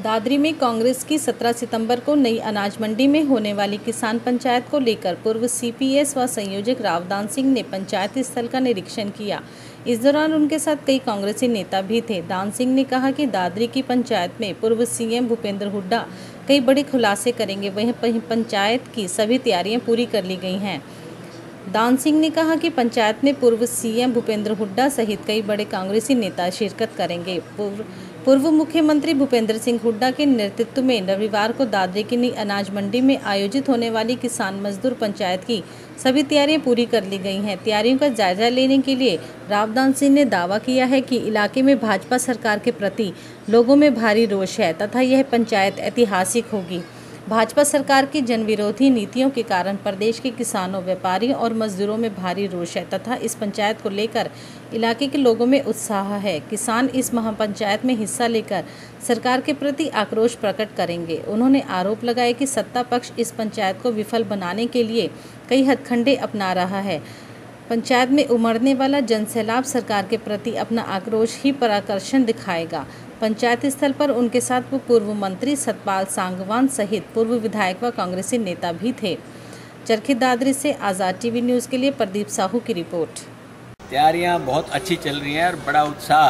दादरी में कांग्रेस की 17 सितंबर को नई अनाज मंडी में होने वाली किसान पंचायत को लेकर पूर्व सीपीएस व संयोजक रावदान सिंह ने पंचायत स्थल का निरीक्षण किया। इस दौरान उनके साथ कई कांग्रेसी नेता भी थे। दान सिंह ने कहा कि दादरी की पंचायत में पूर्व सीएम भूपेंद्र हुड्डा कई बड़े खुलासे करेंगे। वहीं पंचायत की सभी तैयारियां पूरी कर ली गई हैं। दान सिंह ने कहा कि पंचायत में पूर्व सीएम भूपेंद्र हुड्डा सहित कई बड़े कांग्रेसी नेता शिरकत करेंगे। पूर्व मुख्यमंत्री भूपेंद्र सिंह हुड्डा के नेतृत्व में रविवार को दादरी की नई अनाज मंडी में आयोजित होने वाली किसान मजदूर पंचायत की सभी तैयारियां पूरी कर ली गई हैं। तैयारियों का जायजा लेने के लिए रावदान सिंह ने दावा किया है कि इलाके में भाजपा सरकार के प्रति लोगों में भारी रोष है तथा यह पंचायत ऐतिहासिक होगी। भाजपा सरकार की जनविरोधी नीतियों के कारण प्रदेश के किसानों, व्यापारियों और मजदूरों में भारी रोष है तथा इस पंचायत को लेकर इलाके के लोगों में उत्साह है। किसान इस महापंचायत में हिस्सा लेकर सरकार के प्रति आक्रोश प्रकट करेंगे। उन्होंने आरोप लगाया कि सत्ता पक्ष इस पंचायत को विफल बनाने के लिए कई हथकंडे अपना रहा है। पंचायत में उमड़ने वाला जनसैलाब सरकार के प्रति अपना आक्रोश ही पराकर्षण दिखाएगा। पंचायत स्थल पर उनके साथ पूर्व मंत्री सतपाल सांगवान सहित पूर्व विधायक व कांग्रेसी नेता भी थे। चरखी दादरी से आज़ाद टीवी न्यूज़ के लिए प्रदीप साहू की रिपोर्ट। तैयारियां बहुत अच्छी चल रही हैं और बड़ा उत्साह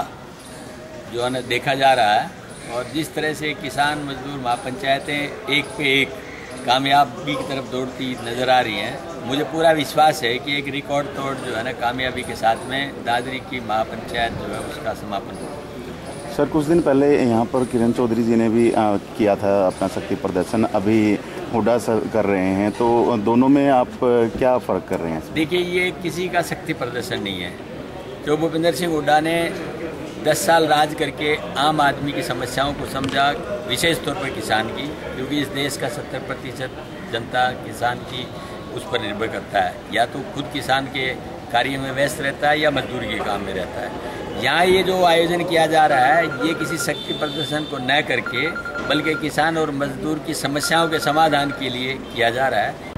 जो है देखा जा रहा है और जिस तरह से किसान मजदूर महापंचायतें एक पे एक कामयाबी की तरफ दौड़ती नज़र आ रही हैं, मुझे पूरा विश्वास है कि एक रिकॉर्ड तोड़ जो है ना कामयाबी के साथ में दादरी की महापंचायत जो है उसका समापन होगा। सर, कुछ दिन पहले यहाँ पर किरण चौधरी जी ने भी किया था अपना शक्ति प्रदर्शन, अभी हुड्डा सर कर रहे हैं, तो दोनों में आप क्या फ़र्क कर रहे हैं? देखिए, ये किसी का शक्ति प्रदर्शन नहीं है। जो भूपेंद्र सिंह हुड्डा ने 10 साल राज करके आम आदमी की समस्याओं को समझा, विशेष तौर पर किसान की, क्योंकि इस देश का 70% जनता किसान की उस पर निर्भर करता है। या तो खुद किसान के कार्य में व्यस्त रहता है या मजदूरी के काम में रहता है। यहाँ ये जो आयोजन किया जा रहा है ये किसी शक्ति प्रदर्शन को न करके बल्कि किसान और मजदूर की समस्याओं के समाधान के लिए किया जा रहा है।